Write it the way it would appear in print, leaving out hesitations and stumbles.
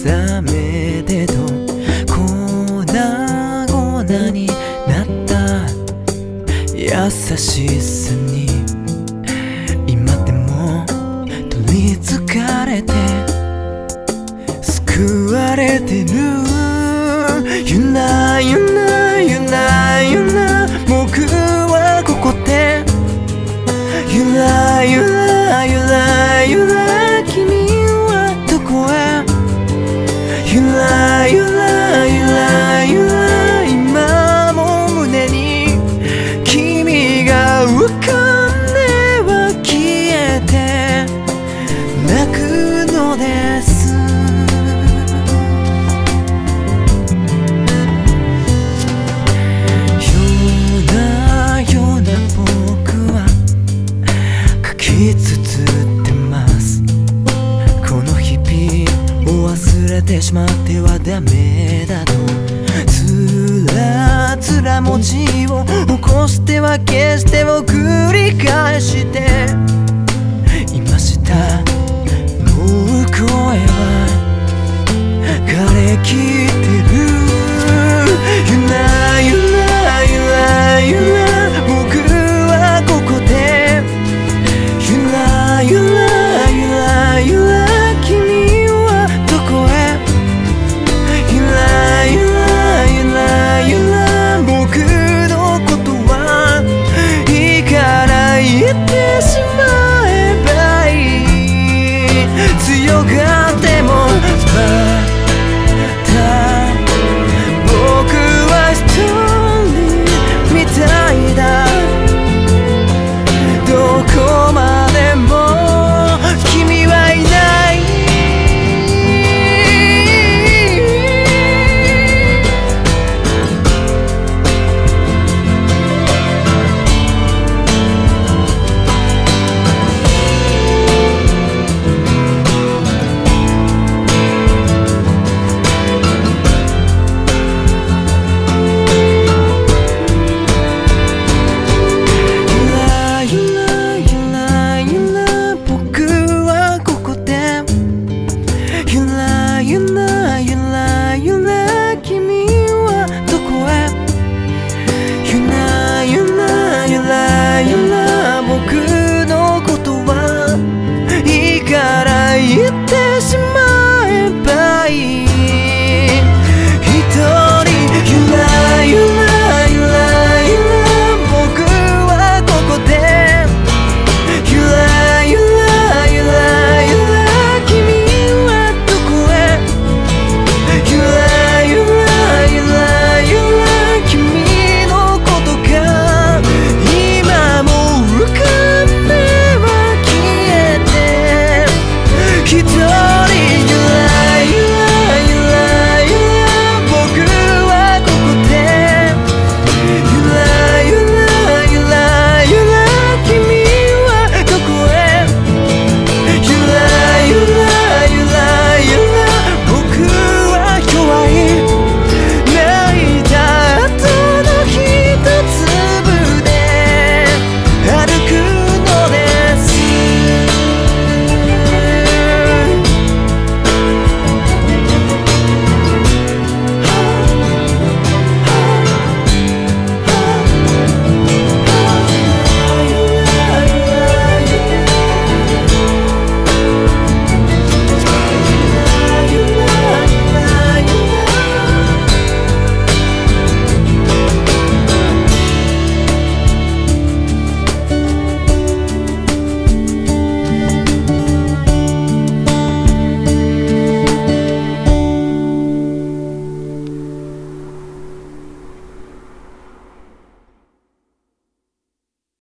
覚めてと粉々になった優しさに今でも取りつかれて救われてる。ゆなゆなゆなゆな僕はここでゆらゆらゆらゆら君はどこへゆらゆらゆらゆら今も胸に君が浮かんでは消えて泣くのです。忘れてしまってはダメだとつらつら文字を起こしては消してを繰り返していました。もう声は